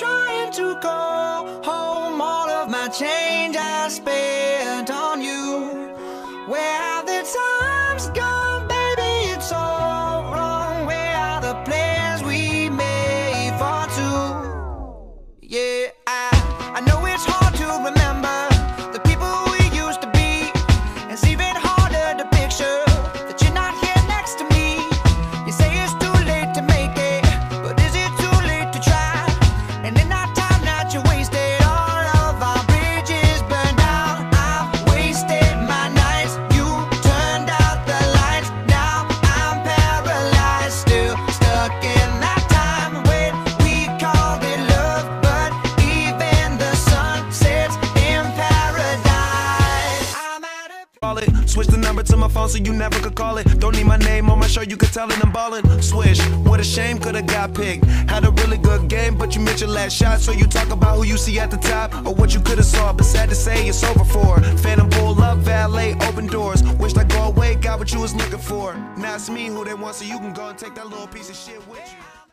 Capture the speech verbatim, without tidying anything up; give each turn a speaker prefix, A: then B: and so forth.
A: trying to go home. All of my change I spent on you. Where have the times gone, baby? It's all wrong. Where are the plans we made for two? Yeah, I, I know it's hard to remember the people we used to be. It's even harder to picture that you're not here next to me. You say it's too late to make it, but is it too late to try? And in that time that you wasted, all of our bridges burned down. I've wasted my nights, you turned out the lights. Now I'm paralyzed, still stuck in that time when we called it love. But even the sun sets in paradise. I'm at a
B: Call it. Switch the number to my phone so you never could call it. Don't need my name on my shirt, you could tell it I'm ballin'. Swish, what a shame, could've got picked. Had a really good game, but you missed your last shot. So you talk about who you see at the top or what you could've saw, but sad to say it's over for. Phantom pull up, valet, open doors. Wished I go away, got what you was looking for. Now it's me who they want, so you can go and take that little piece of shit with you.